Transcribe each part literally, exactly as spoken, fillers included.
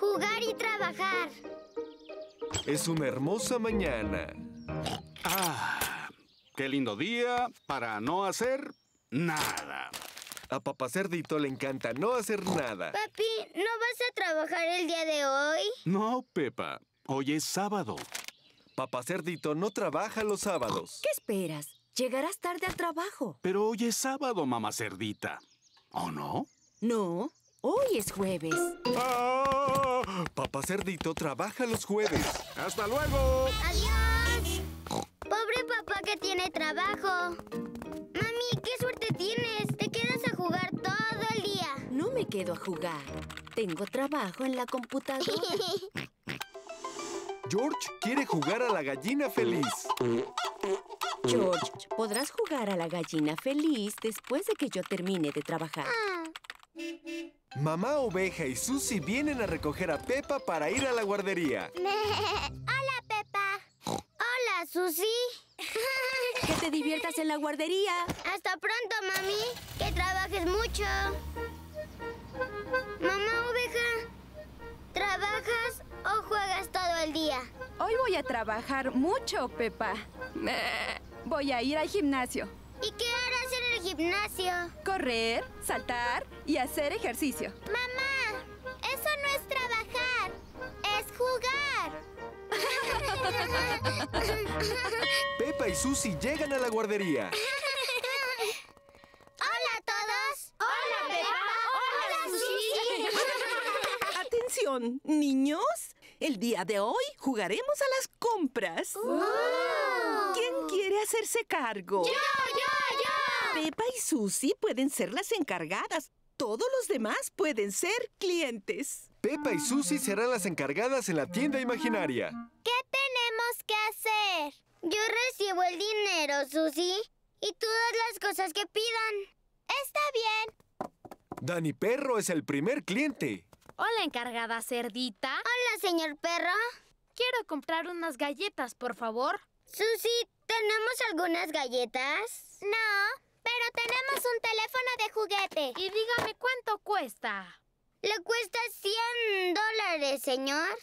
Jugar y trabajar. Es una hermosa mañana. Ah, qué lindo día para no hacer nada. A Papá Cerdito le encanta no hacer nada. Papi, ¿no vas a trabajar el día de hoy? No, Pepa. Hoy es sábado. Papá Cerdito no trabaja los sábados. ¿Qué esperas? Llegarás tarde al trabajo. Pero hoy es sábado, mamá cerdita. ¿O no? No, hoy es jueves. ¡Ah! Papá Cerdito trabaja los jueves. ¡Hasta luego! ¡Adiós! Pobre papá que tiene trabajo. Mami, qué suerte tienes. Te quedas a jugar todo el día. No me quedo a jugar. Tengo trabajo en la computadora. George quiere jugar a la gallina feliz. George, podrás jugar a la gallina feliz después de que yo termine de trabajar. Ah. Mamá Oveja y Susie vienen a recoger a Peppa para ir a la guardería. Hola, Peppa. Hola, Susie. ¡Que te diviertas en la guardería! Hasta pronto, mami. Que trabajes mucho. Mamá Oveja, ¿trabajas o juegas todo el día? Hoy voy a trabajar mucho, Peppa. Voy a ir al gimnasio. ¿Y qué harás en el gimnasio? Correr, saltar y hacer ejercicio. Mamá, eso no es trabajar, es jugar. Peppa y Susie llegan a la guardería. Hola a todos. Hola, Peppa. Hola, Susie. Atención, niños. El día de hoy jugaremos a las compras. Oh. ¿Quién quiere hacerse cargo? Yo, yo, yo. Peppa y Susie pueden ser las encargadas. Todos los demás pueden ser clientes. Peppa y Susie serán las encargadas en la tienda imaginaria. ¿Qué tenemos que hacer? Yo recibo el dinero, Susie, y todas las cosas que pidan. Está bien. Dani Perro es el primer cliente. Hola, encargada cerdita. Hola, señor perro. Quiero comprar unas galletas, por favor. Susie, ¿tenemos algunas galletas? No, pero tenemos un teléfono de juguete. Y dígame cuánto cuesta. Le cuesta cien dólares, señor.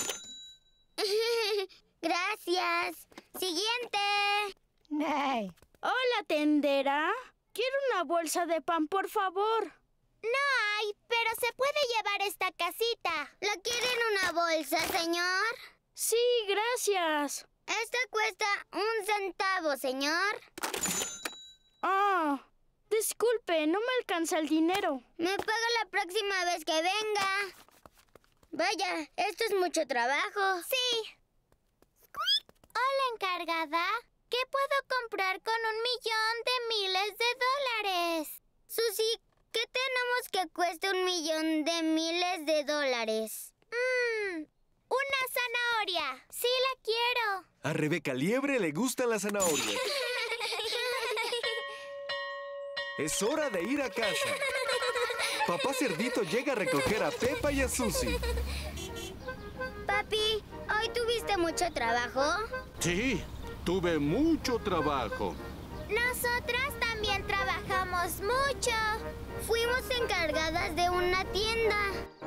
Gracias. Siguiente. Hola, tendera. Quiero una bolsa de pan, por favor. No hay, pero se puede llevar esta casita. ¿La quiere en una bolsa, señor? Sí, gracias. Esta cuesta un centavo, señor. Ah, disculpe, no me alcanza el dinero. Me paga la próxima vez que venga. Vaya, esto es mucho trabajo. Sí. Hola, encargada. ¿Qué puedo comprar con un millón de miles de dólares? Susie, ¿qué tenemos que cueste un millón de miles de dólares? Mmm, una zanahoria. Sí la quiero. A Rebeca Liebre le gustan las zanahorias. Es hora de ir a casa. Papá Cerdito llega a recoger a Peppa y a Susie. Papi, ¿hoy tuviste mucho trabajo? Sí, tuve mucho trabajo. Nosotras también trabajamos mucho. Fuimos encargadas de una tienda.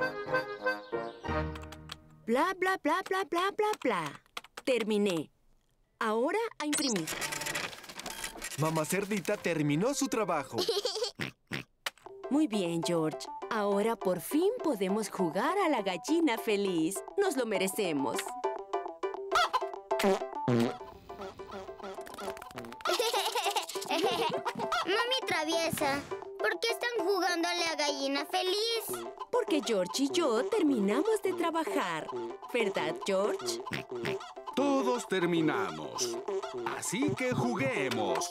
Bla, bla, bla, bla, bla, bla, bla. Terminé. Ahora a imprimir. Mamá Cerdita terminó su trabajo. Muy bien, George. Ahora por fin podemos jugar a la gallina feliz. Nos lo merecemos. Mami traviesa, ¿por qué están jugando a la gallina feliz? Porque George y yo terminamos de trabajar. ¿Verdad, George? Todos terminamos. Así que juguemos.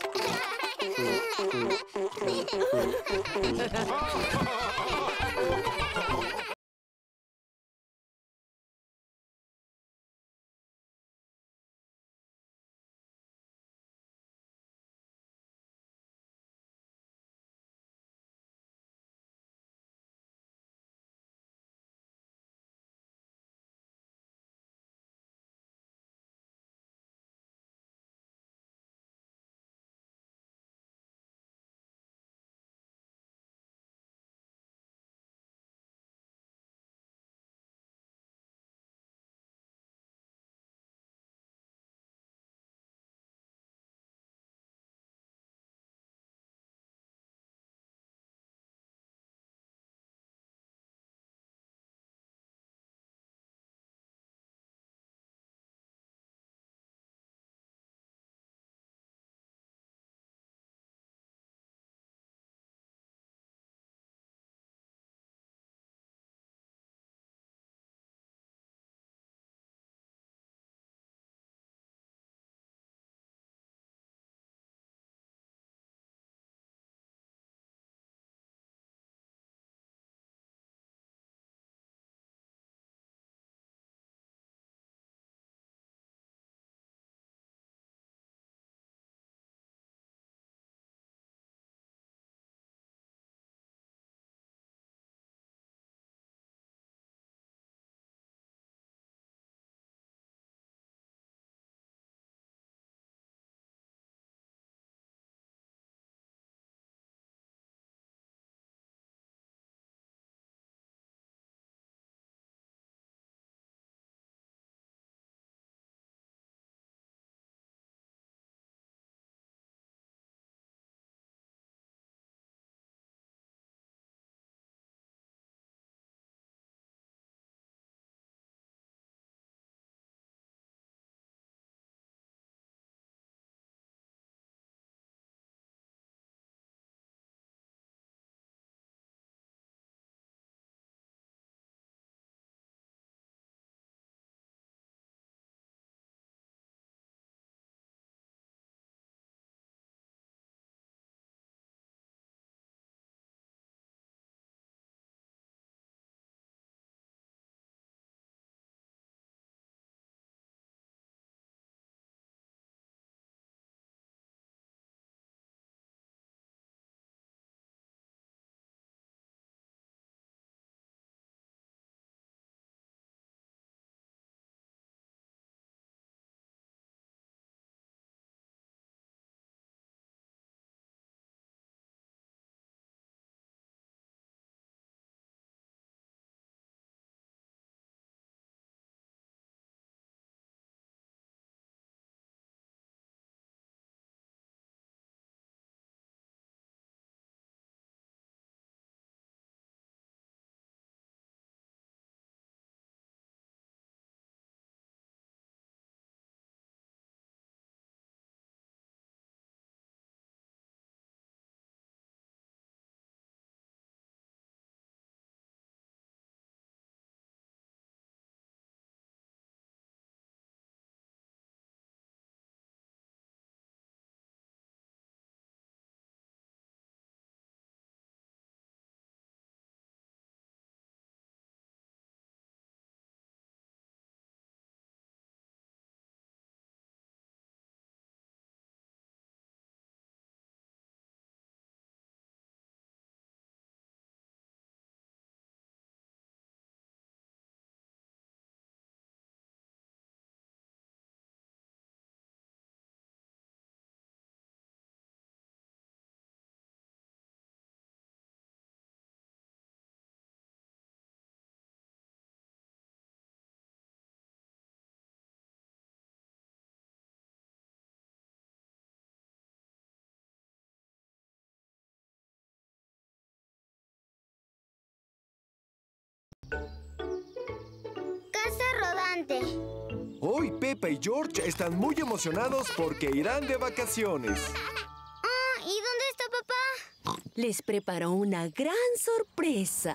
rodante. Hoy Peppa y George están muy emocionados porque irán de vacaciones. Oh, ¿y dónde está papá? Les preparó una gran sorpresa.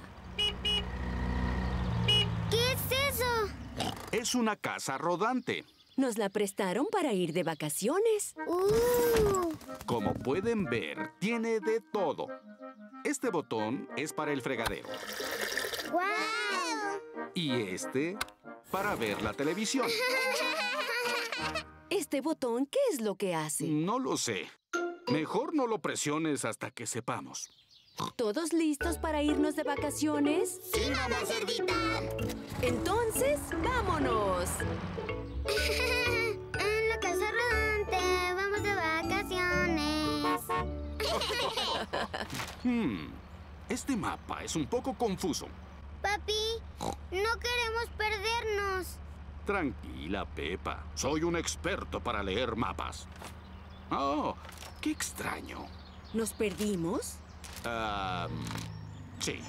¿Qué es eso? Es una casa rodante. Nos la prestaron para ir de vacaciones. Uh. Como pueden ver, tiene de todo. Este botón es para el fregadero. ¡Guau! Y este, para ver la televisión. ¿Este botón qué es lo que hace? No lo sé. Mejor no lo presiones hasta que sepamos. ¿Todos listos para irnos de vacaciones? ¡Sí, mamá cerdita! Entonces, ¡vámonos! En la casa rodante vamos de vacaciones. Hmm, este mapa es un poco confuso. Papi, no queremos perdernos. Tranquila, Peppa. Soy un experto para leer mapas. Oh, qué extraño. ¿Nos perdimos? Ah, sí.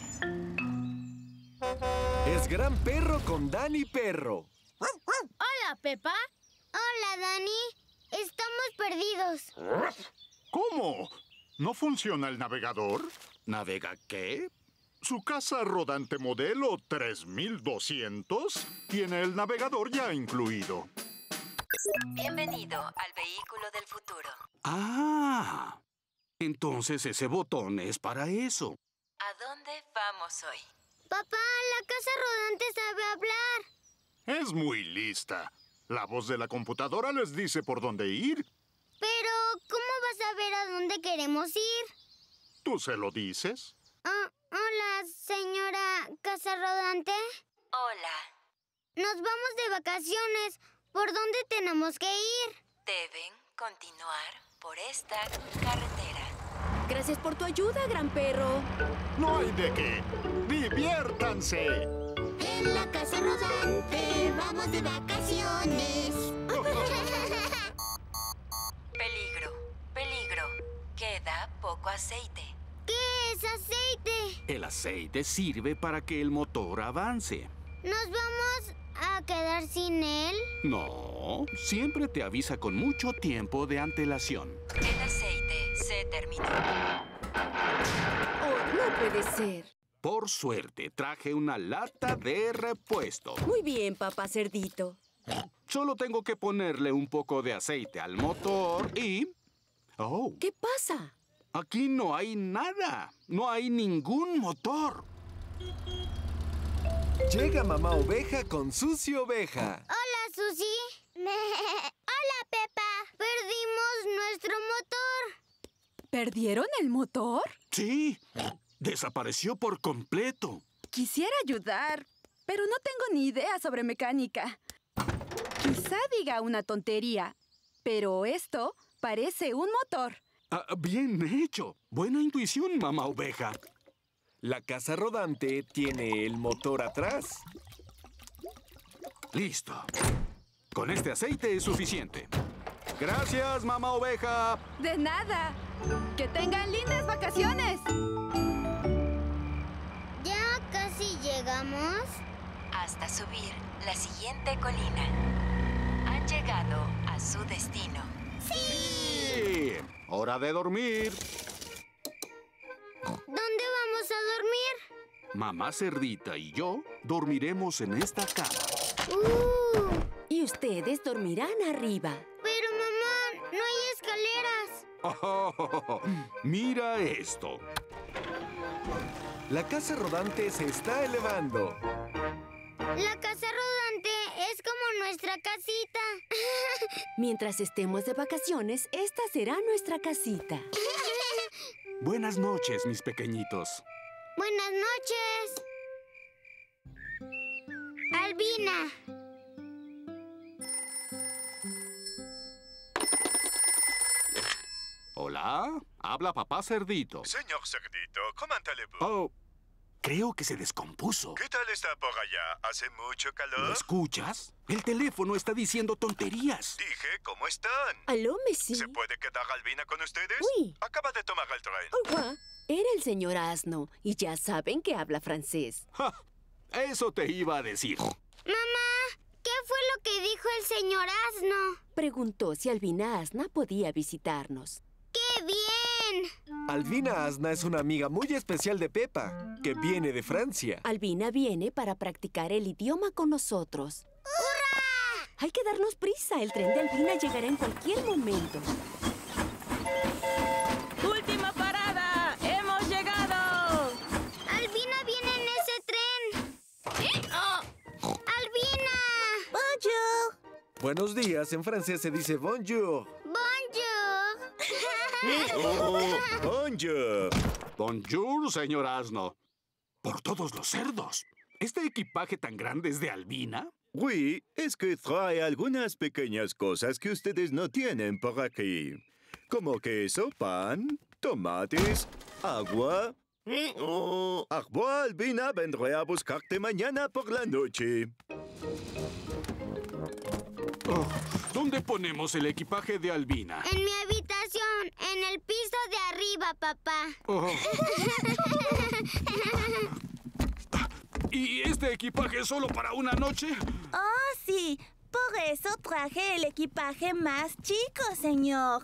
Es Gran Perro con Dani Perro. Hola, Peppa. Hola, Dani. Estamos perdidos. ¿Cómo? ¿No funciona el navegador? ¿Navega qué? Su casa rodante modelo tres mil doscientos tiene el navegador ya incluido. Bienvenido al vehículo del futuro. Ah, entonces ese botón es para eso. ¿A dónde vamos hoy? Papá, la casa rodante sabe hablar. Es muy lista. La voz de la computadora les dice por dónde ir. Pero, ¿cómo vas a ver a dónde queremos ir? ¿Tú se lo dices? Ah, hola, señora casa rodante. Hola. Nos vamos de vacaciones. ¿Por dónde tenemos que ir? Deben continuar por esta carretera. Gracias por tu ayuda, Gran Perro. No hay de qué. ¡Diviértanse! En la casa rodante vamos de vacaciones. Peligro, peligro. Queda poco aceite. ¿Qué es aceite? El aceite sirve para que el motor avance. ¿Nos vamos a quedar sin él? No, siempre te avisa con mucho tiempo de antelación. El aceite se terminó. Oh, no puede ser. Por suerte, traje una lata de repuesto. Muy bien, papá cerdito. Solo tengo que ponerle un poco de aceite al motor y... ¡Oh! ¿Qué pasa? Aquí no hay nada. No hay ningún motor. Llega Mamá Oveja con Susi Oveja. Hola, Susi. Hola, Peppa. Perdimos nuestro motor. ¿Perdieron el motor? Sí, desapareció por completo. Quisiera ayudar, pero no tengo ni idea sobre mecánica. Quizá diga una tontería, pero esto parece un motor. Ah, bien hecho. Buena intuición, Mamá Oveja. La casa rodante tiene el motor atrás. Listo. Con este aceite es suficiente. Gracias, Mamá Oveja. ¡De nada! ¡Que tengan lindas vacaciones! ¿Ya casi llegamos? Hasta subir la siguiente colina. Han llegado a su destino. Sí. Hora de dormir. ¿Dónde vamos a dormir? Mamá Cerdita y yo dormiremos en esta cama. Uh, Y ustedes dormirán arriba. pero mamá, no hay escaleras. Oh, mira esto. La casa rodante se está elevando. La casa rodante es como nuestra casita. Mientras estemos de vacaciones, esta será nuestra casita. Buenas noches, mis pequeñitos. Buenas noches. Albina. Hola, habla papá Cerdito. Señor Cerdito, ¿cómo allez-vous? Oh, creo que se descompuso. ¿Qué tal está por allá? ¿Hace mucho ¿Lo calor? escuchas? El teléfono está diciendo tonterías. Dije, ¿cómo están? ¿Aló, Messi? ¿Se puede quedar Albina con ustedes? Oui. Acaba de tomar el tren. Au revoir. Era el señor Asno, y ya saben que habla francés. Ja, eso te iba a decir. Mamá, ¿qué fue dijo el señor Asno? Preguntó si Albina Asna podía visitarnos. ¡Qué bien! Albina Asna es una amiga muy especial de Pepa, que viene de Francia. Albina viene para practicar el idioma con nosotros. ¡Hurra! Hay que darnos prisa. El tren de Albina llegará en cualquier momento. ¡Última parada! ¡Hemos llegado! ¡Albina viene en ese tren! ¡Albina! ¡Bonjour! Buenos días, en francés se dice bonjour. ¡Bonjour! Oh, bonjour. Bonjour, señor Asno. Por todos los cerdos. ¿Este equipaje tan grande es de Albina? Oui, es que trae algunas pequeñas cosas que ustedes no tienen por aquí. Como queso, pan, tomates, agua. Agua, Albina, vendré a buscarte mañana por la noche. Oh, ¿dónde ponemos el equipaje de Albina? En mi habitación, en el piso de arriba, papá. Oh. ¿Y este equipaje es solo para una noche? Oh, sí. Por eso traje el equipaje más chico, señor.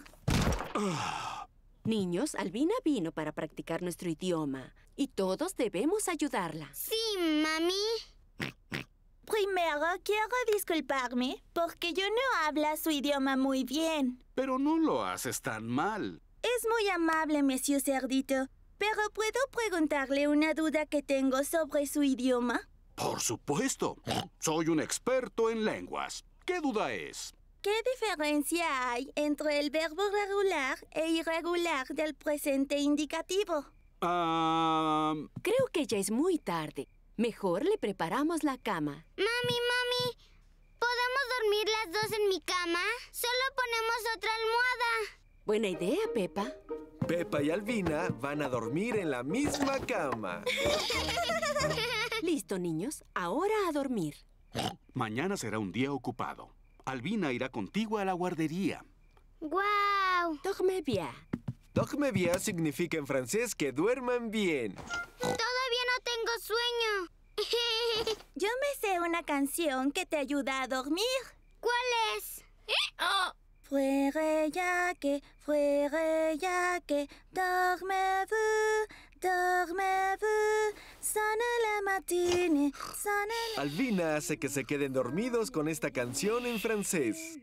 Niños, Albina vino para practicar nuestro idioma y todos debemos ayudarla. Sí, mami. Primero quiero disculparme porque yo no hablo su idioma muy bien. Pero no lo haces tan mal. Es muy amable, Monsieur Cerdito, pero ¿puedo preguntarle una duda que tengo sobre su idioma? Por supuesto. Soy un experto en lenguas. ¿Qué duda es? ¿Qué diferencia hay entre el verbo regular e irregular del presente indicativo? Ah... Creo que ya es muy tarde. Mejor le preparamos la cama. Mami, mami, ¿podemos dormir las dos en mi cama? Solo ponemos otra almohada. Buena idea, Pepa. Pepa y Albina van a dormir en la misma cama. Listo, niños. Ahora a dormir. Mañana será un día ocupado. Albina irá contigo a la guardería. ¡Guau! Dorme bien. Dorme bien significa en francés que duerman bien. Todavía no tengo sueño. Yo me sé una canción que te ayuda a dormir. ¿Cuál es? Fuere ya que, fuere ya que, dormez-vous, dormez-vous, sonne la matine, sonne... Albina hace que se queden dormidos con esta canción en francés.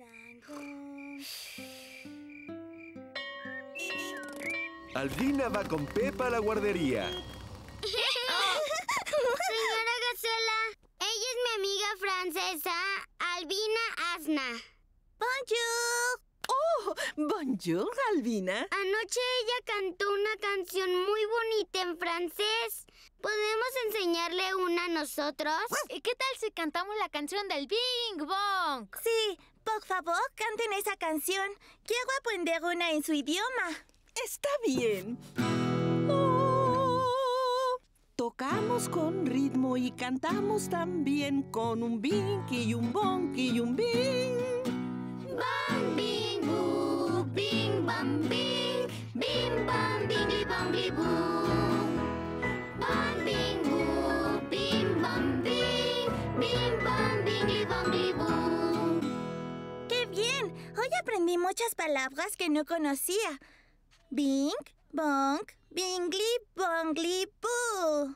Albina va con Pepa a la guardería. Señora Gacela, ella es mi amiga francesa, Albina Asna. ¡Bonjour! ¡Oh! ¡Bonjour, Albina! Anoche ella cantó una canción muy bonita en francés. ¿Podemos enseñarle una a nosotros? ¿Y qué tal si cantamos la canción del Bing Bong? Sí, por favor, canten esa canción. Quiero aprender una en su idioma. Está bien. Oh, tocamos con ritmo y cantamos también con un bing y un bong y un bing. Bang, bing, boo, bing, bang, bing, bing, bang, bingly, bangly, boo. Bang, bing, boo, bing, bang, bing, bing, bang, bingly, bangly, boo. ¡Qué bien! Hoy aprendí muchas palabras que no conocía. Bing, bong, bingly, bongly, boo.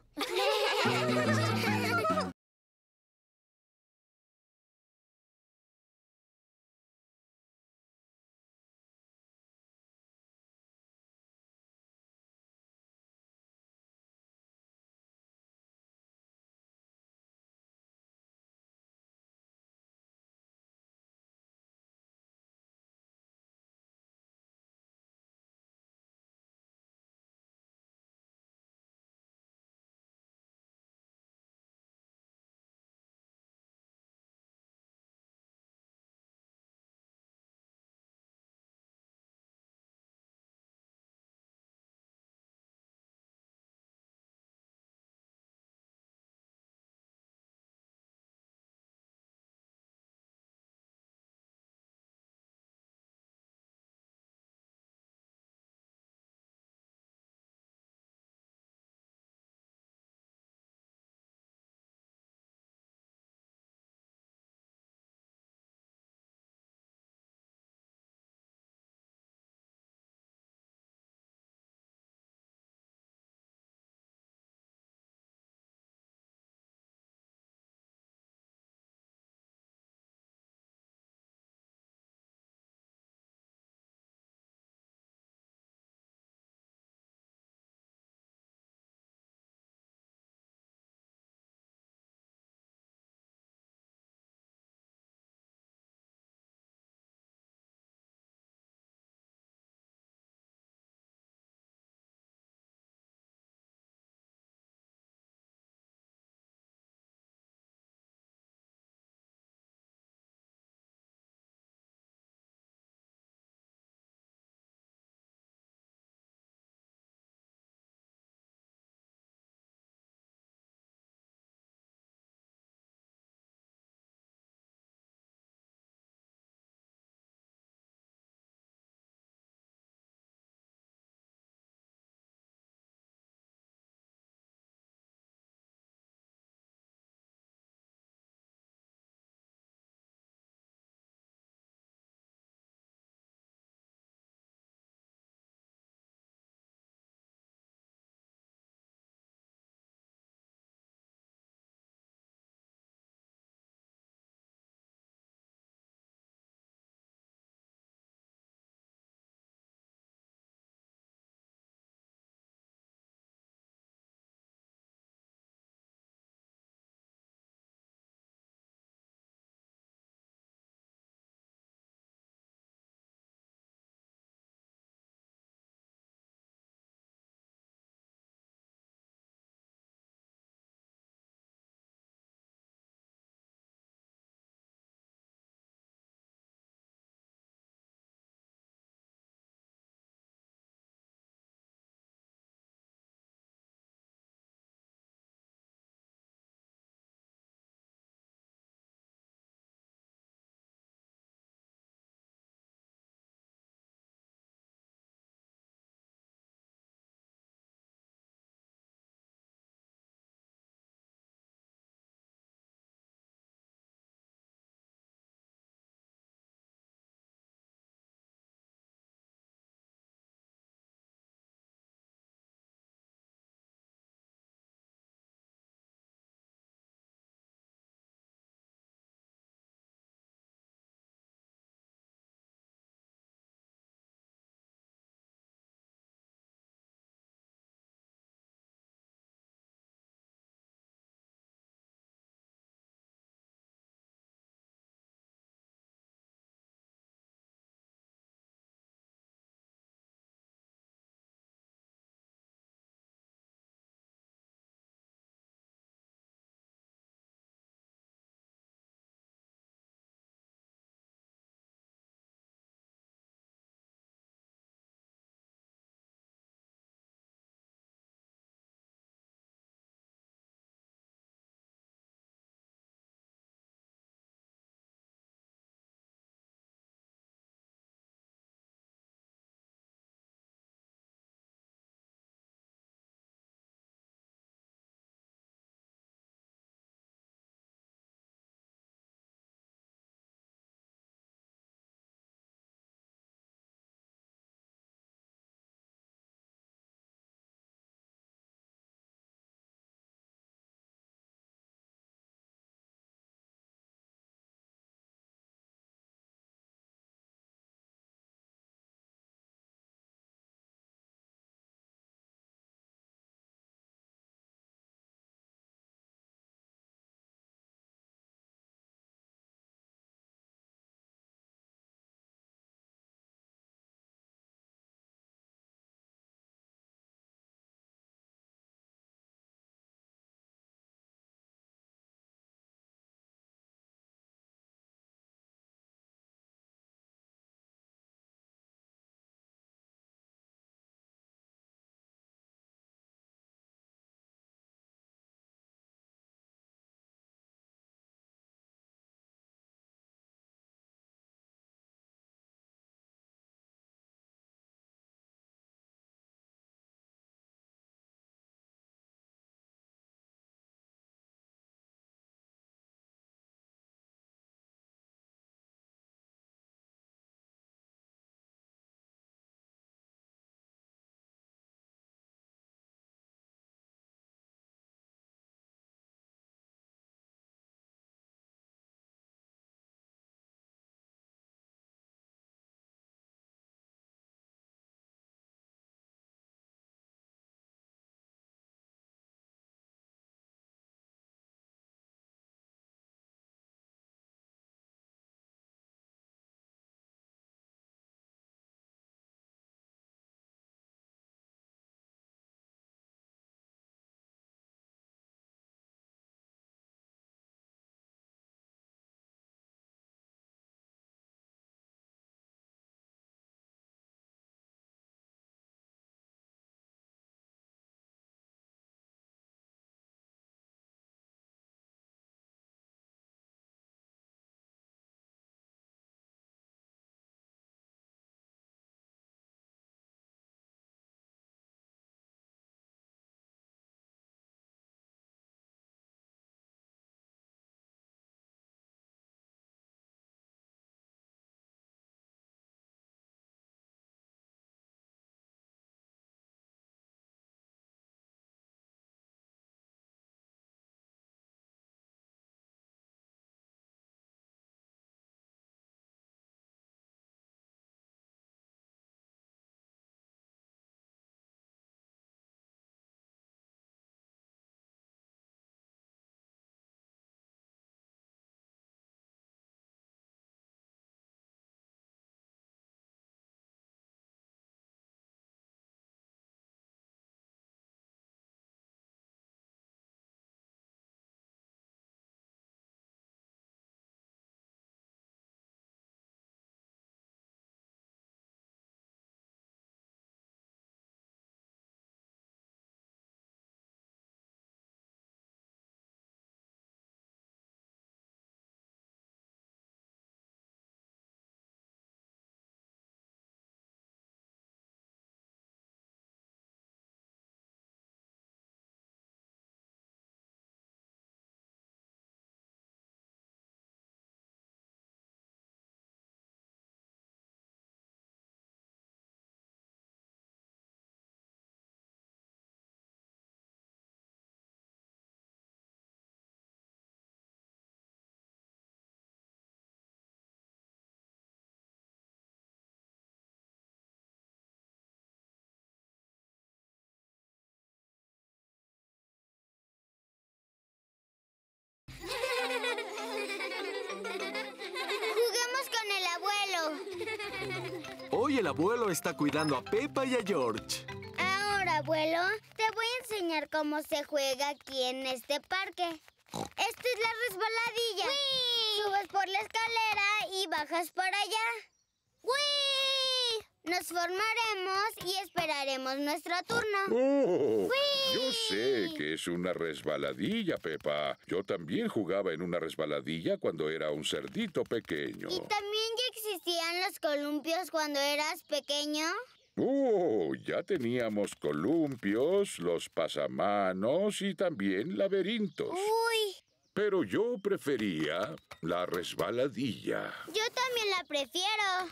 Hoy el abuelo está cuidando a Peppa y a George. Ahora, abuelo, te voy a enseñar cómo se juega aquí en este parque. Esta es la resbaladilla. ¡Wii! Subes por la escalera y bajas por allá. ¡Wii! Nos formaremos y esperaremos nuestro turno. ¡Oh! ¡Wii! Yo sé que es una resbaladilla, Peppa. Yo también jugaba en una resbaladilla cuando era un cerdito pequeño. ¿Y también ya existían los columpios cuando eras pequeño? ¡Oh! Ya teníamos columpios, los pasamanos y también laberintos. ¡Uy! Pero yo prefería la resbaladilla. Yo también la prefiero.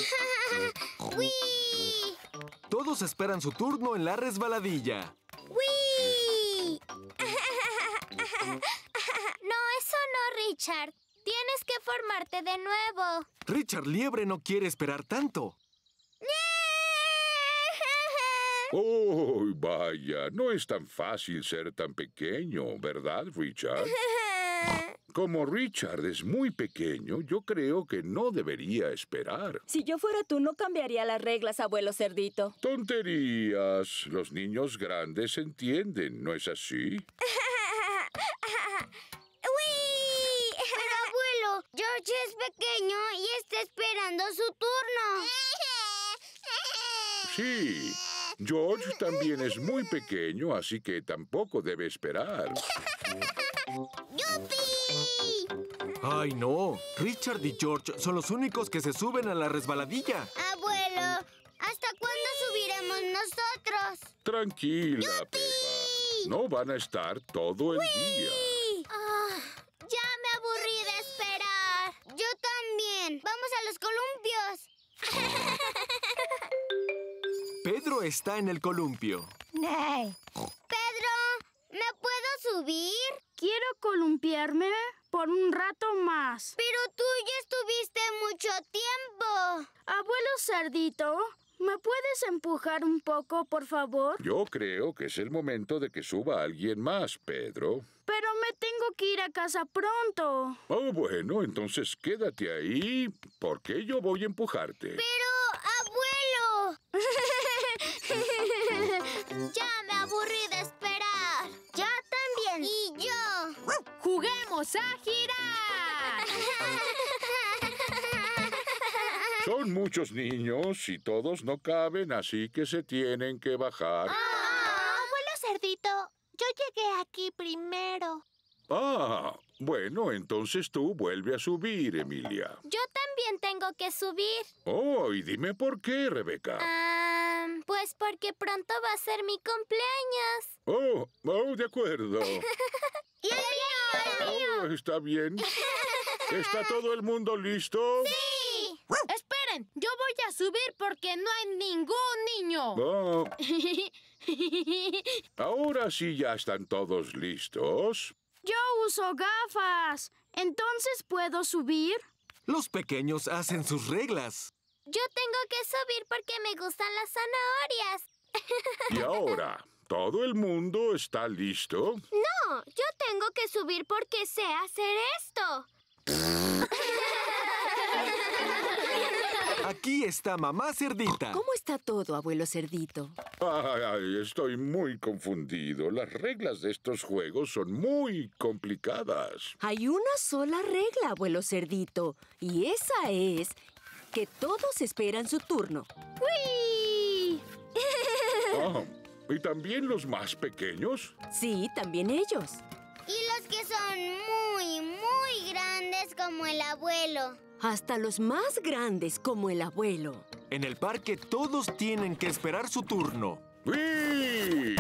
¡Wii! Todos esperan su turno en la resbaladilla. ¡Wii! No, eso no, Richard. Tienes que formarte de nuevo. Richard Liebre no quiere esperar tanto. ¡Oh, vaya! No es tan fácil ser tan pequeño, ¿verdad, Richard? Como Richard es muy pequeño, yo creo que no debería esperar. Si yo fuera tú, no cambiaría las reglas, abuelo cerdito. Tonterías. Los niños grandes entienden, ¿no es así? ¡Wii! Pero, abuelo, George es pequeño y está esperando su turno. Sí. George también es muy pequeño, así que tampoco debe esperar. ¡Yupi! ¡Ay, no! Richard y George son los únicos que se suben a la resbaladilla. Abuelo, ¿hasta cuándo subiremos nosotros? Tranquila, Peppa. No van a estar todo el día. Ah, ya me aburrí de esperar. Yo también. Vamos a los columpios. Pedro está en el columpio. Pedro, ¿me puedo subir? Quiero columpiarme por un rato más. Pero tú ya estuviste mucho tiempo. Abuelo cerdito, ¿me puedes empujar un poco, por favor? Yo creo que es el momento de que suba alguien más, Pedro. Pero me tengo que ir a casa pronto. Oh, bueno, entonces quédate ahí, porque yo voy a empujarte. Pero, abuelo. Ya me aburrí de esperar. Yo también. Y yo. ¡Juguemos a girar! Son muchos niños y todos no caben, así que se tienen que bajar. Ah, abuelo cerdito, yo llegué aquí primero. Ah, bueno, entonces tú vuelve a subir, Emilia. Yo también tengo que subir. Oh, y dime por qué, Rebeca. Ah, pues porque pronto va a ser mi cumpleaños. Oh, oh, de acuerdo. ¡Y el mío! Oh, está bien. ¿Está todo el mundo listo? ¡Sí! Esperen, yo voy a subir porque no hay ningún niño. Oh. Ahora sí ya están todos listos. Yo uso gafas. ¿Entonces puedo subir? Los pequeños hacen sus reglas. Yo tengo que subir porque me gustan las zanahorias. Y ahora, ¿todo el mundo está listo? No, yo tengo que subir porque sé hacer esto. Aquí está mamá cerdita. ¿Cómo está todo, abuelo cerdito? Ay, ay, estoy muy confundido. Las reglas de estos juegos son muy complicadas. Hay una sola regla, abuelo cerdito, y esa es que todos esperan su turno. ¡Wii! Ah, ¿y también los más pequeños? Sí, también ellos. Y los que son muy, muy grandes como el abuelo. Hasta los más grandes como el abuelo. En el parque todos tienen que esperar su turno. ¡Uy!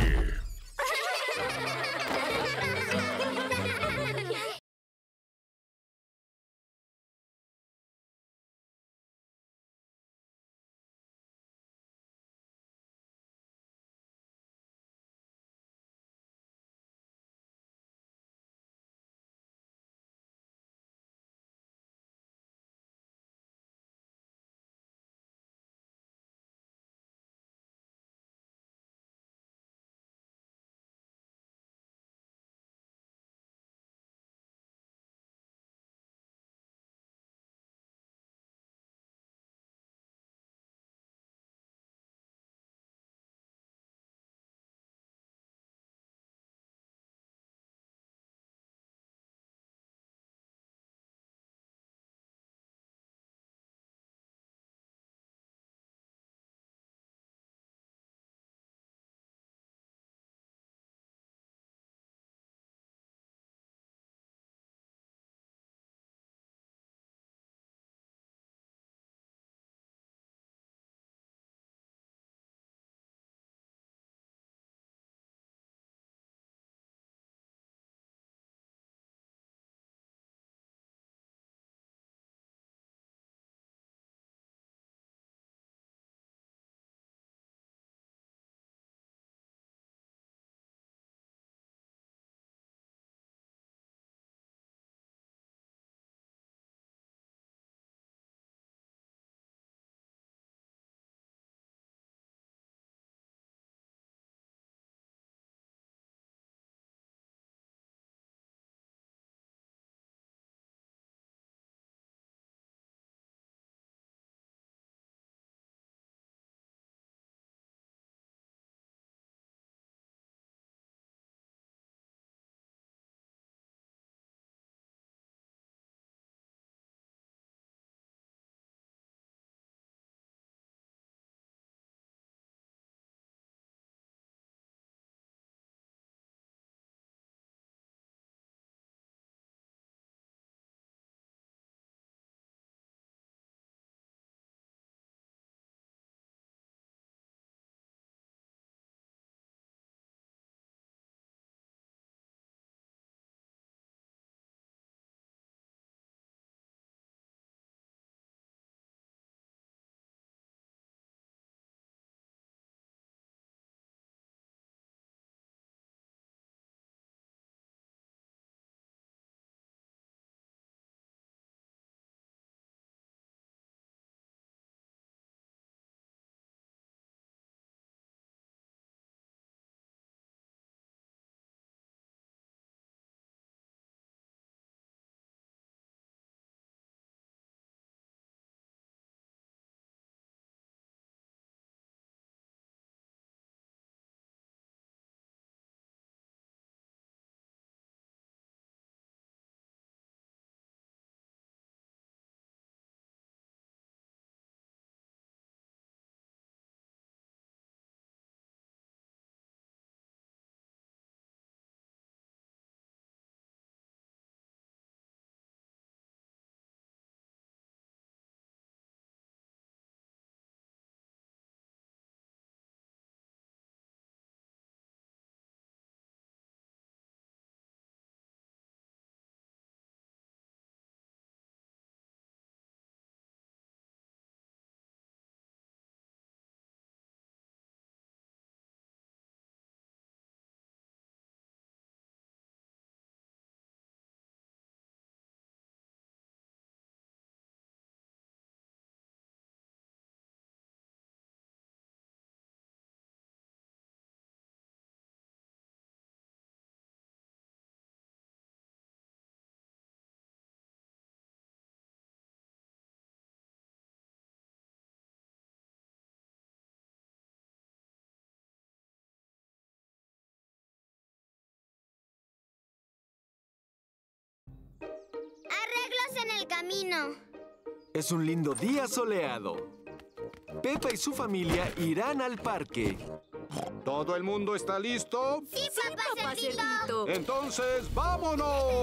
en el camino. Es un lindo día soleado. Pepa y su familia irán al parque. ¿Todo el mundo está listo? ¡Sí, papá, Papá Cerdito! Cerdito. Entonces, ¡vámonos!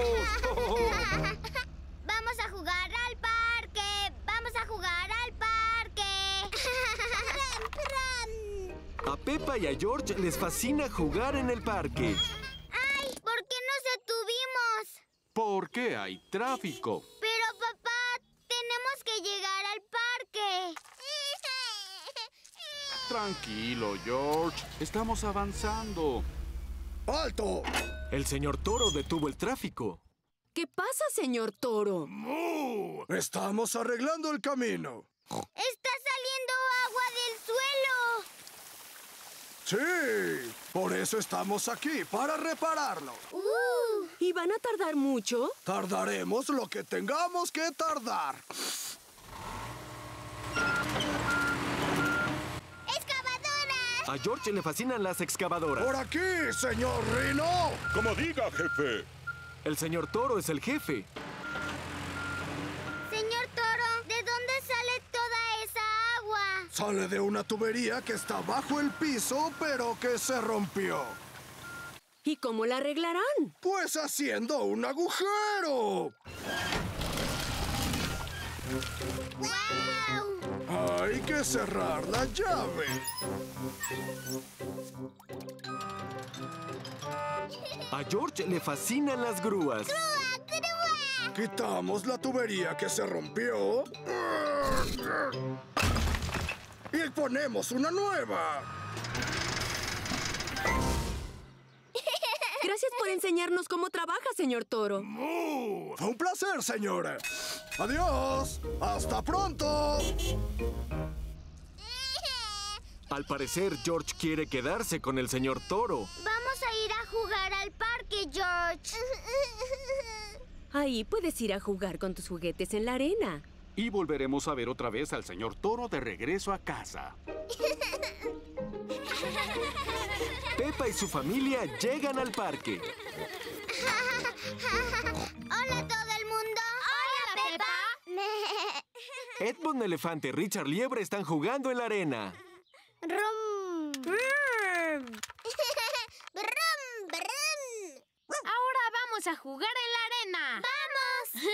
Vamos a jugar al parque. Vamos a jugar al parque. A Pepa y a George les fascina jugar en el parque. ¡Ay! ¿Por qué nos detuvimos? ¿Por qué hay tráfico? Pero, papá, tenemos que llegar al parque. Tranquilo, George. Estamos avanzando. ¡Alto! El señor Toro detuvo el tráfico. ¿Qué pasa, señor Toro? ¡Mu! Estamos arreglando el camino. ¡Está saliendo agua del suelo! Sí, por eso estamos aquí, para repararlo. Uh. ¿Y van a tardar mucho? Tardaremos lo que tengamos que tardar. ¡Excavadora! A George le fascinan las excavadoras. ¡Por aquí, señor Rino! Como diga, jefe. El señor Toro es el jefe. Señor Toro, ¿de dónde sale toda esa agua? Sale de una tubería que está bajo el piso, pero que se rompió. ¿Y cómo la arreglarán? Pues haciendo un agujero. ¡Guau! Hay que cerrar la llave. A George le fascinan las grúas. ¡Grúa, grúa! Quitamos la tubería que se rompió. Y ponemos una nueva. Gracias por enseñarnos cómo trabaja, señor Toro. ¡Mu! Fue un placer, señora. Adiós. Hasta pronto. Al parecer, George quiere quedarse con el señor Toro. Vamos a ir a jugar al parque, George. Ahí puedes ir a jugar con tus juguetes en la arena. Y volveremos a ver otra vez al señor Toro de regreso a casa. Pepa y su familia llegan al parque. ¡Hola, todo el mundo! ¡Hola, Pepa! Edmond Elefante y Richard Liebre están jugando en la arena. ¡Rum! ¡Brum! ¡Brum! Ahora vamos a jugar en la arena. ¡Vamos!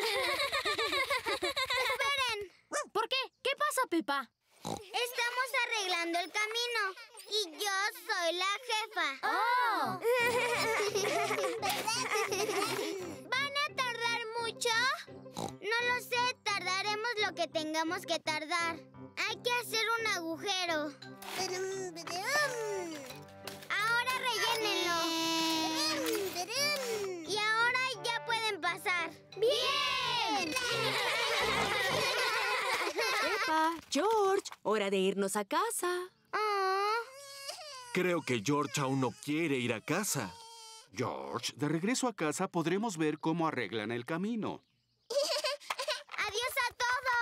¡Esperen! ¿Por qué? ¿Qué pasa, Pepa? Estamos arreglando el camino. Y yo soy la jefa. ¡Oh! ¿Van a tardar mucho? No lo sé. Tardaremos lo que tengamos que tardar. Hay que hacer un agujero. Ahora rellénenlo. Y ahora ya pueden pasar. ¡Bien! Pepa, George, hora de irnos a casa. Oh. Creo que George aún no quiere ir a casa. George, de regreso a casa podremos ver cómo arreglan el camino. ¡Adiós a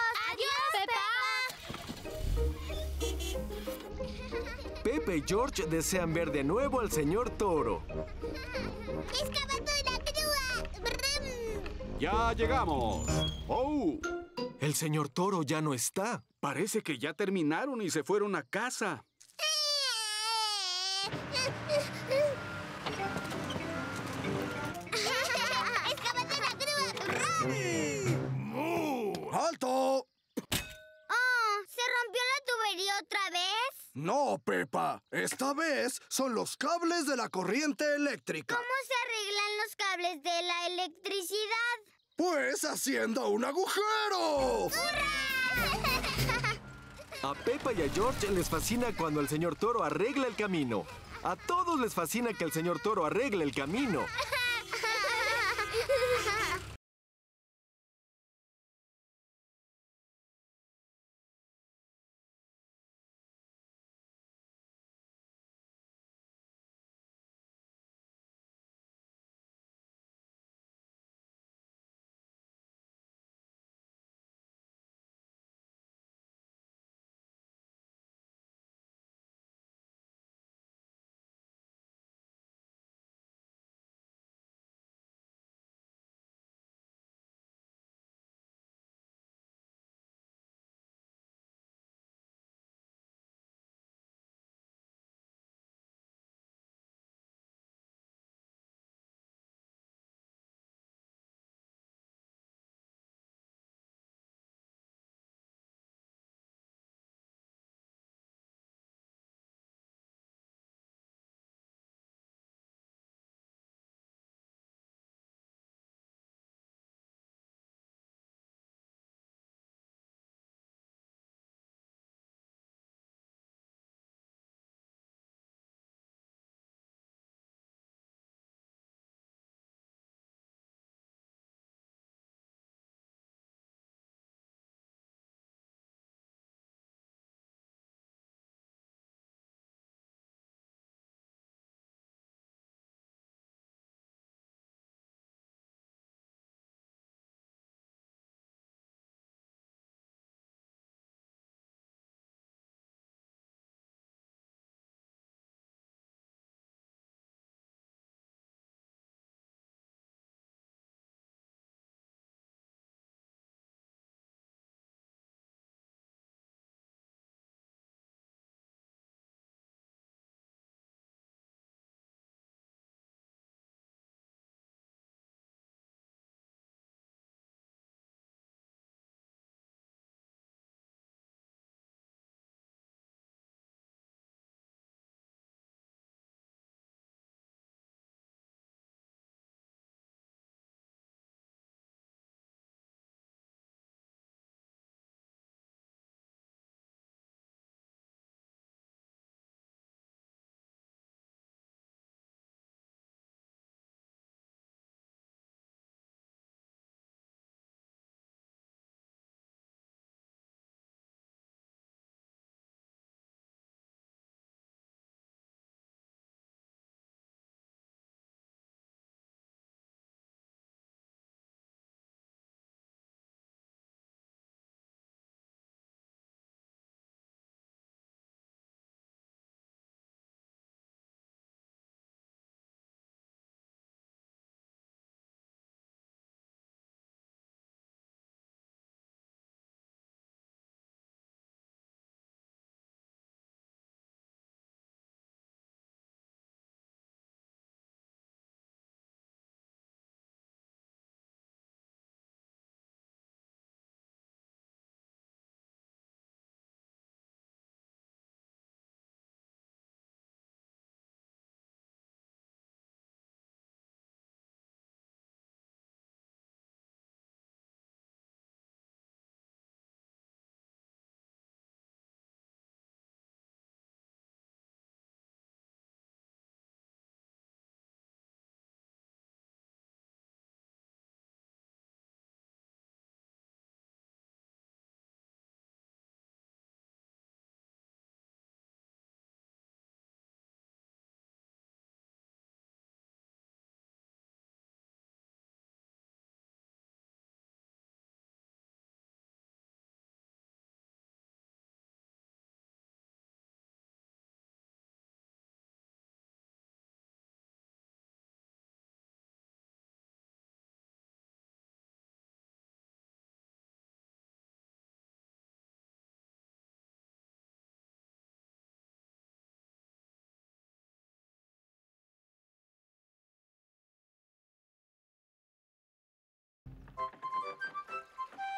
todos! ¡Adiós, Pepa! Pepa y George desean ver de nuevo al señor Toro. ¡Excavadora, grúa! ¡Brum! ¡Ya llegamos! ¡Oh! El señor Toro ya no está. Parece que ya terminaron y se fueron a casa. ¡Excavadora, grúa! ¡Brum! ¡Mu! ¡Alto! ¡Oh! ¿Se rompió la tubería otra vez? No, Pepa. Esta vez son los cables de la corriente eléctrica. ¿Cómo se arreglan los cables de la electricidad? Pues haciendo un agujero. A Pepa y a George les fascina cuando el señor Toro arregla el camino. A todos les fascina que el señor Toro arregle el camino.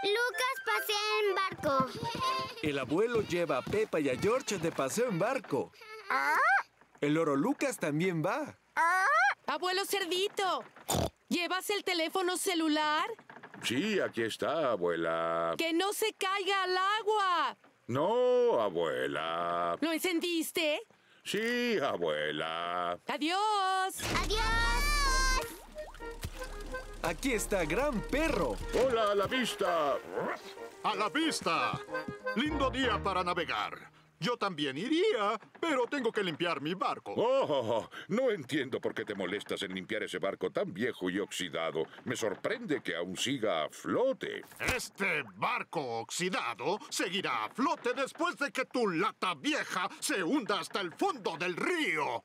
Lucas pasea en barco. El abuelo lleva a Peppa y a George de paseo en barco. El loro Lucas también va. Abuelo Cerdito, ¿llevas el teléfono celular? Sí, aquí está, abuela. ¡Que no se caiga al agua! No, abuela. ¿Lo encendiste? Sí, abuela. ¡Adiós! ¡Adiós! Aquí está Gran Perro. ¡Hola, a la vista! ¡A la vista! Lindo día para navegar. Yo también iría, pero tengo que limpiar mi barco. Oh, no entiendo por qué te molestas en limpiar ese barco tan viejo y oxidado. Me sorprende que aún siga a flote. Este barco oxidado seguirá a flote después de que tu lata vieja se hunda hasta el fondo del río.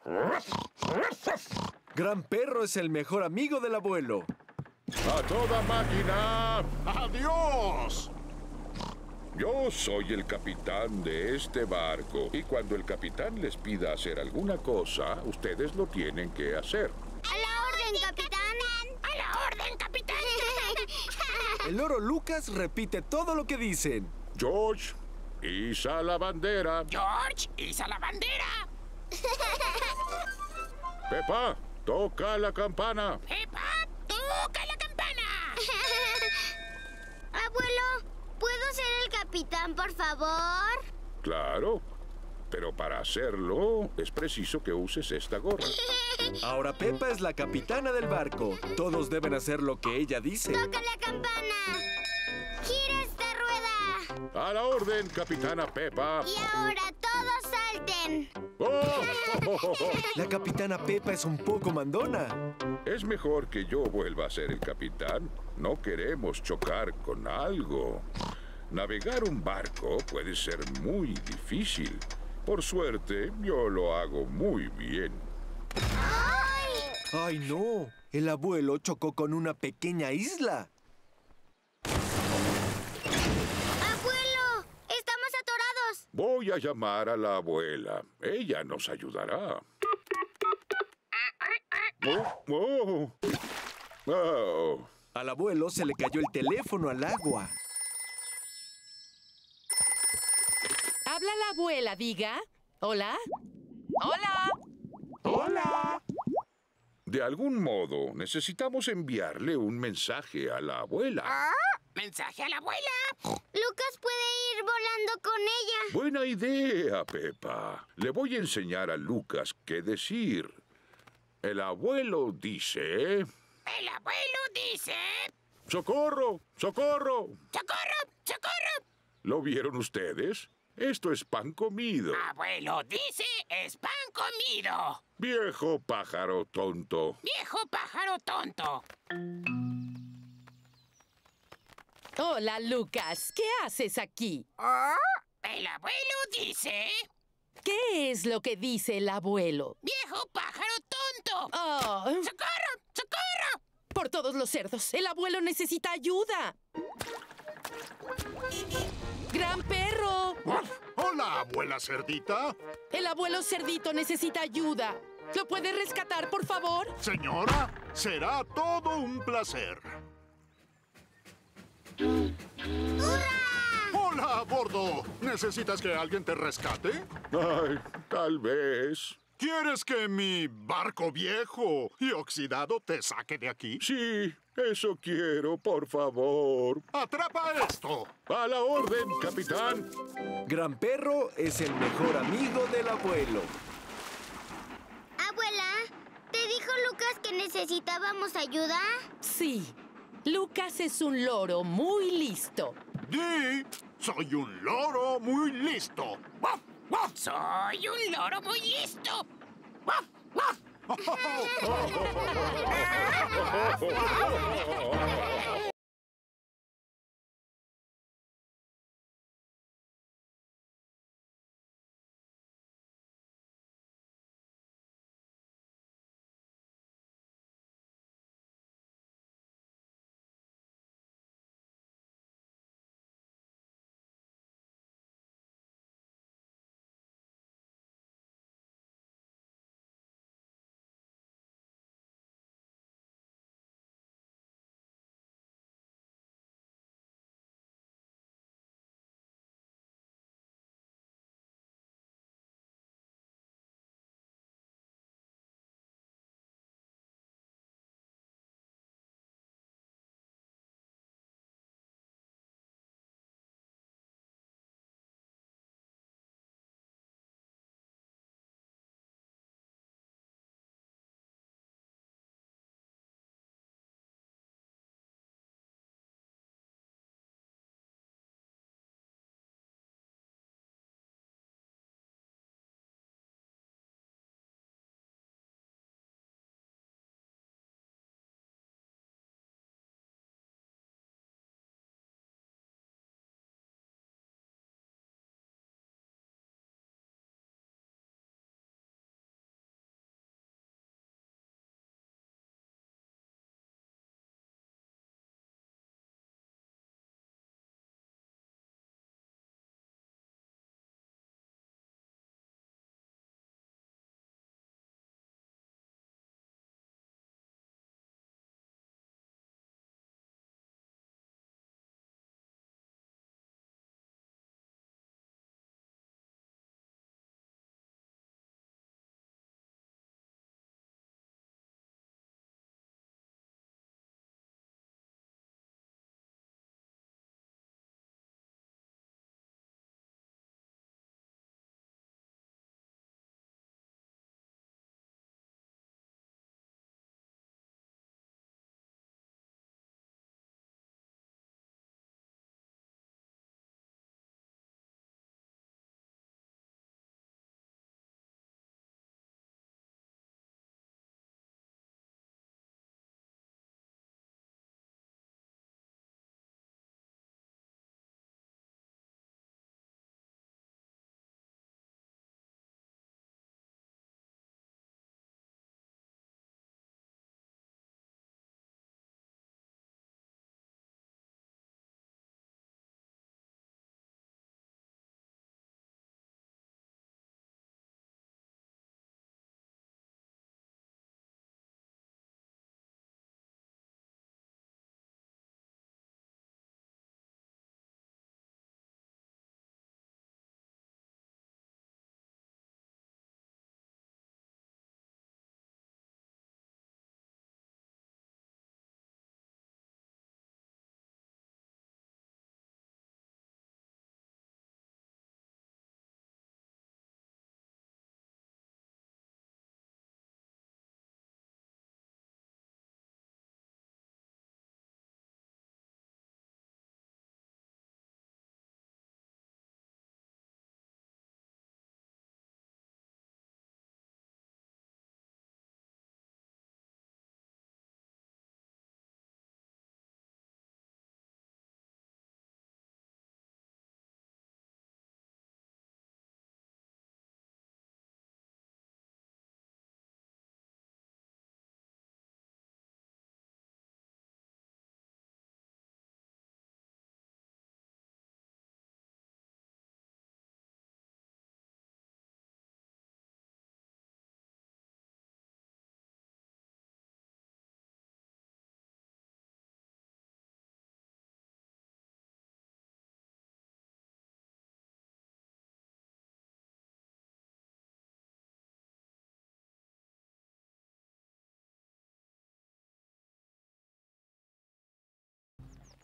Gran Perro es el mejor amigo del abuelo. ¡A toda máquina! ¡Adiós! Yo soy el capitán de este barco y cuando el capitán les pida hacer alguna cosa, ustedes lo tienen que hacer. ¡A la orden, capitán! ¡A la orden, capitán! El loro Lucas repite todo lo que dicen. George, iza la bandera. George, iza la bandera. Peppa, toca la campana. Peppa, toca la campana. Abuelo, ¿puedo ser el capitán, por favor? Claro, pero para hacerlo es preciso que uses esta gorra. Ahora Peppa es la capitana del barco. Todos deben hacer lo que ella dice. ¡Toca la campana! ¡Gira esta rueda! A la orden, capitana Peppa. Y ahora todos salten. ¡Oh! La capitana Peppa es un poco mandona. Es mejor que yo vuelva a ser el capitán. No queremos chocar con algo. Navegar un barco puede ser muy difícil. Por suerte, yo lo hago muy bien. ¡Ay! ¡Ay, no! El abuelo chocó con una pequeña isla. ¡Abuelo! ¡Estamos atorados! Voy a llamar a la abuela. Ella nos ayudará. Oh, oh. Oh. Al abuelo se le cayó el teléfono al agua. Habla la abuela, diga. ¿Hola? ¡Hola! ¡Hola! De algún modo, necesitamos enviarle un mensaje a la abuela. ¿Mensaje a la abuela? Lucas puede ir volando con ella. Buena idea, Peppa. Le voy a enseñar a Lucas qué decir. El abuelo dice... El abuelo dice... ¡Socorro! ¡Socorro! ¡Socorro! ¡Socorro! ¿Lo vieron ustedes? Esto es pan comido. Abuelo dice es pan comido. Viejo pájaro tonto. Viejo pájaro tonto. Hola, Lucas. ¿Qué haces aquí? El abuelo dice... ¿Qué es lo que dice el abuelo? Viejo pájaro tonto. Oh. ¡Socorro! ¡Socorro! Por todos los cerdos. El abuelo necesita ayuda. ¡Gran Perro! Hola, abuela cerdita. El abuelo Cerdito necesita ayuda. ¿Lo puede rescatar, por favor? Señora, será todo un placer. ¡Hurra! ¡Hola, a bordo! ¿Necesitas que alguien te rescate? Ay, tal vez. ¿Quieres que mi barco viejo y oxidado te saque de aquí? Sí, eso quiero, por favor. ¡Atrapa esto! ¡A la orden, capitán! Gran Perro es el mejor amigo del abuelo. Abuela, ¿te dijo Lucas que necesitábamos ayuda? Sí. Lucas es un loro muy listo. ¡Di! ¡Soy un loro muy listo! ¡Waf! ¡Waf! ¡Soy un loro muy listo! ¡Waf! ¡Waf!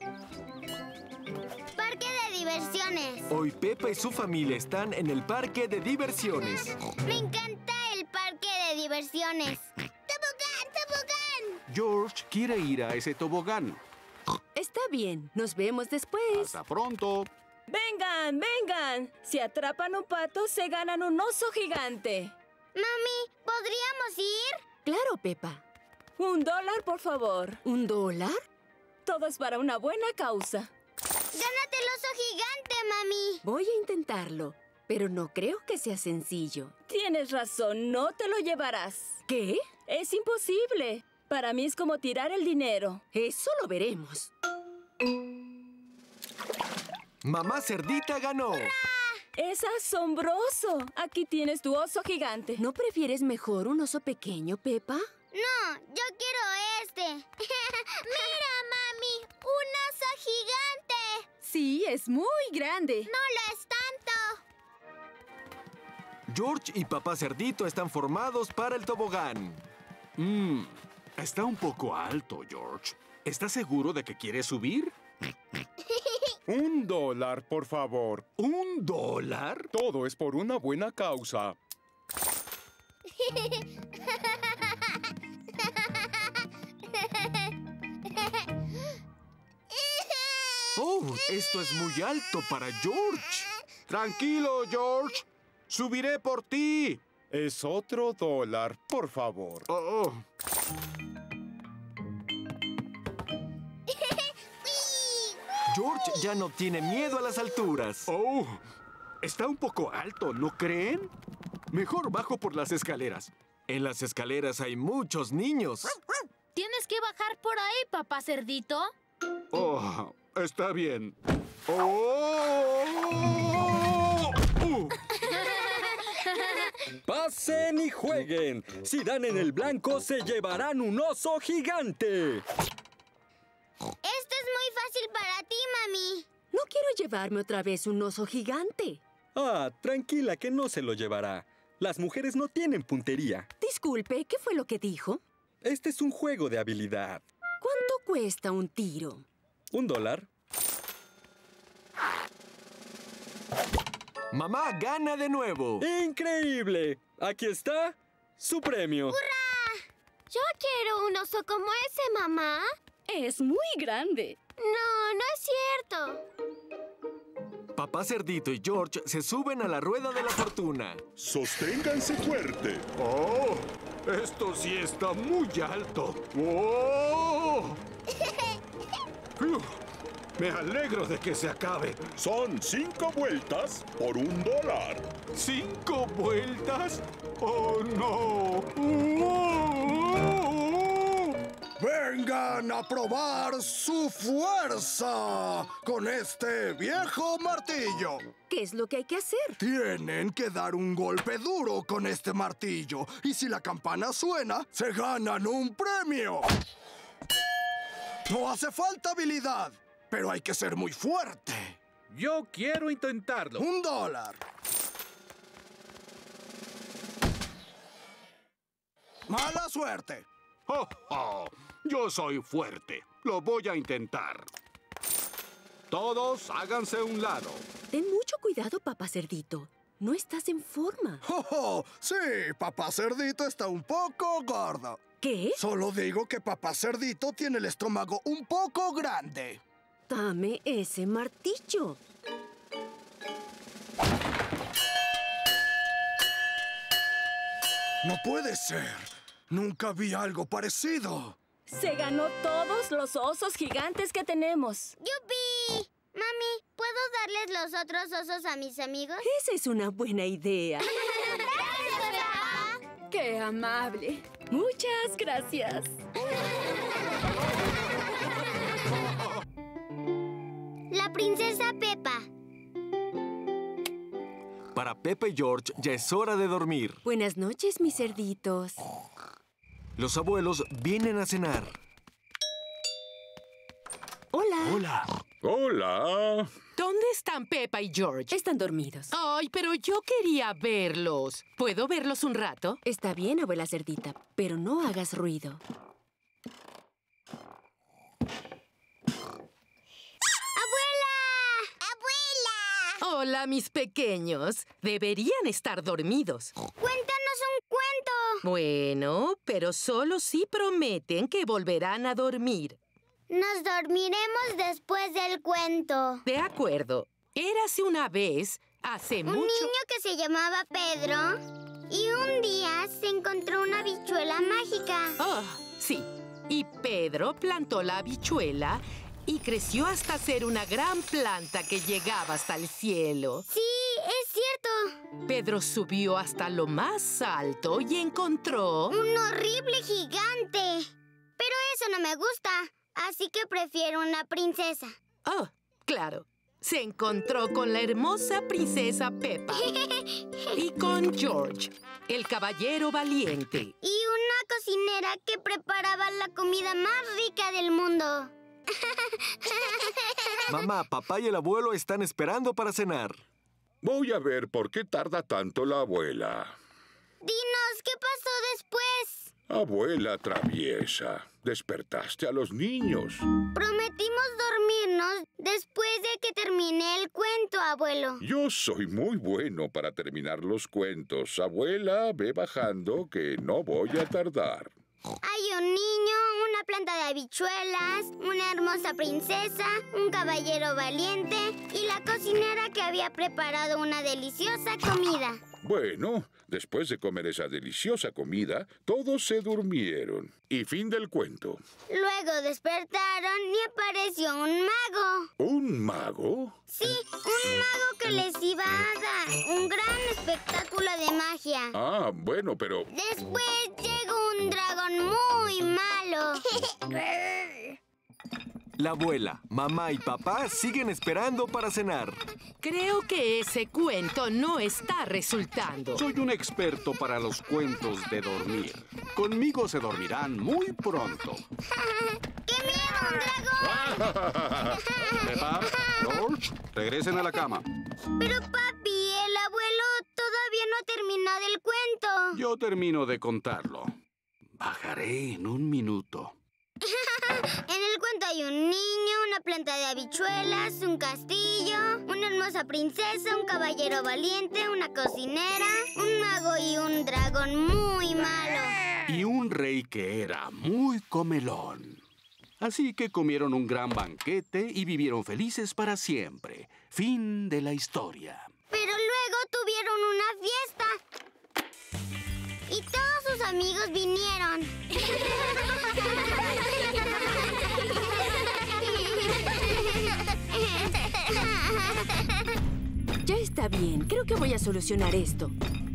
Parque de diversiones. Hoy Pepa y su familia están en el parque de diversiones. Me encanta el parque de diversiones. ¡Tobogán, tobogán! George quiere ir a ese tobogán. Está bien, nos vemos después. Hasta pronto. ¡Vengan, vengan! Si atrapan un pato, se ganan un oso gigante. Mami, ¿podríamos ir? Claro, Pepa. Un dólar, por favor. ¿Un dólar? Todo es para una buena causa. ¡Gánate el oso gigante, mami! Voy a intentarlo, pero no creo que sea sencillo. Tienes razón, no te lo llevarás. ¿Qué? Es imposible. Para mí es como tirar el dinero. Eso lo veremos. Mamá Cerdita ganó. ¡Hurra! ¡Es asombroso! Aquí tienes tu oso gigante. ¿No prefieres mejor un oso pequeño, Pepa? No, yo quiero este. ¡Mira, mami! ¡Un oso gigante! Sí, es muy grande. ¡No lo es tanto! George y Papá Cerdito están formados para el tobogán. Mmm, está un poco alto, George. ¿Estás seguro de que quieres subir? Un dólar, por favor. ¿Un dólar? Todo es por una buena causa. ¡Oh! Esto es muy alto para George. Tranquilo, George. Subiré por ti. Es otro dólar, por favor. Oh, oh. George ya no tiene miedo a las alturas. Oh, está un poco alto, ¿no creen? Mejor bajo por las escaleras. En las escaleras hay muchos niños. ¿Tienes que bajar por ahí, Papá Cerdito? Oh, está bien. ¡Oh! Uh. ¡Pasen y jueguen! Si dan en el blanco, se llevarán un oso gigante. Esto es muy fácil para ti, mami. No quiero llevarme otra vez un oso gigante. Ah, tranquila, que no se lo llevará. Las mujeres no tienen puntería. Disculpe, ¿qué fue lo que dijo? Este es un juego de habilidad. ¿Cuánto cuesta un tiro? ¿Un dólar? ¡Mamá gana de nuevo! ¡Increíble! Aquí está su premio. ¡Hurra! Yo quiero un oso como ese, mamá. Es muy grande. No, no es cierto. Papá Cerdito y George se suben a la rueda de la fortuna. Sosténganse fuerte. ¡Oh! Esto sí está muy alto. ¡Oh! Uf, me alegro de que se acabe. Son cinco vueltas por un dólar. ¿Cinco vueltas? ¡Oh, no! ¡Oh! ¡Vengan a probar su fuerza con este viejo martillo! ¿Qué es lo que hay que hacer? Tienen que dar un golpe duro con este martillo. Y si la campana suena, se ganan un premio. No hace falta habilidad, pero hay que ser muy fuerte. Yo quiero intentarlo. Un dólar. Mala suerte. Oh, oh. Yo soy fuerte. Lo voy a intentar. Todos háganse a un lado. Ten mucho cuidado, Papá Cerdito. No estás en forma. Oh, oh, sí, Papá Cerdito está un poco gordo. ¿Qué? Solo digo que Papá Cerdito tiene el estómago un poco grande. Dame ese martillo. No puede ser. Nunca vi algo parecido. Se ganó todos los osos gigantes que tenemos. ¡Yupi! Mami, ¿puedo darles los otros osos a mis amigos? Esa es una buena idea. ¡Gracias, papá! ¡Qué amable! Muchas gracias. La princesa Pepa. Para Pepa y George ya es hora de dormir. Buenas noches, mis cerditos. Los abuelos vienen a cenar. Hola. Hola. Hola. ¿Dónde están Pepa y George? Están dormidos. Ay, pero yo quería verlos. ¿Puedo verlos un rato? Está bien, abuela cerdita, pero no hagas ruido. Hola, mis pequeños. Deberían estar dormidos. ¡Cuéntanos un cuento! Bueno, pero solo si prometen que volverán a dormir. Nos dormiremos después del cuento. De acuerdo. Érase una vez, hace un mucho... Un niño que se llamaba Pedro y un día se encontró una habichuela mágica. Oh, sí. Y Pedro plantó la habichuela y creció hasta ser una gran planta que llegaba hasta el cielo. Sí, es cierto. Pedro subió hasta lo más alto y encontró... un horrible gigante. Pero eso no me gusta, así que prefiero una princesa. Oh, claro. Se encontró con la hermosa princesa Peppa y con George, el caballero valiente. Y una cocinera que preparaba la comida más rica del mundo. Mamá, papá y el abuelo están esperando para cenar. Voy a ver por qué tarda tanto la abuela. Dinos, ¿qué pasó después? Abuela traviesa, despertaste a los niños. Prometimos dormirnos después de que termine el cuento, abuelo. Yo soy muy bueno para terminar los cuentos. Abuela, ve bajando que no voy a tardar. Hay un niño, una planta de habichuelas, una hermosa princesa, un caballero valiente y la cocinera que había preparado una deliciosa comida. Bueno, después de comer esa deliciosa comida, todos se durmieron. Y fin del cuento. Luego despertaron y apareció un mago. ¿Un mago? Sí, un mago que les iba a dar un gran espectáculo de magia. Ah, bueno, pero... Después llegó un dragón muy malo. La abuela, mamá y papá siguen esperando para cenar. Creo que ese cuento no está resultando. Soy un experto para los cuentos de dormir. Conmigo se dormirán muy pronto. ¡Qué miedo, un dragón! Peppa, George, regresen a la cama. Pero papi, el abuelo todavía no ha terminado el cuento. Yo termino de contarlo. Bajaré en un minuto. En el cuento hay un niño, una planta de habichuelas, un castillo, una hermosa princesa, un caballero valiente, una cocinera, un mago y un dragón muy malo. Y un rey que era muy comelón. Así que comieron un gran banquete y vivieron felices para siempre. Fin de la historia. Pero luego tuvieron una fiesta. Y todos sus amigos vinieron. Ya está bien. Creo que voy a solucionar esto.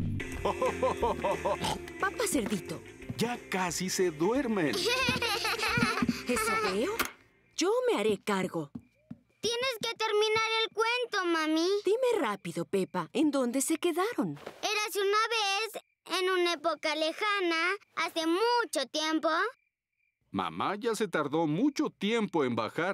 Papá Cerdito. Ya casi se duermen. ¿Eso veo? Yo me haré cargo. Tienes que terminar el cuento, mami. Dime rápido, Peppa, ¿en dónde se quedaron? Érase una vez, en una época lejana, hace mucho tiempo. Mamá ya se tardó mucho tiempo en bajar.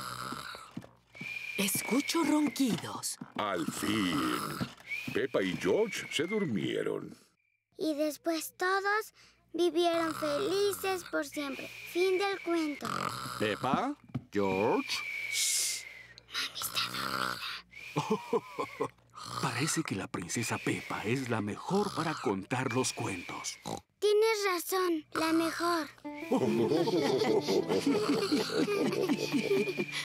Escucho ronquidos. Al fin. Peppa y George se durmieron. Y después todos vivieron felices por siempre. Fin del cuento. Peppa, George. Shh. Mami está dormida. Parece que la princesa Peppa es la mejor para contar los cuentos. Tienes razón, la mejor.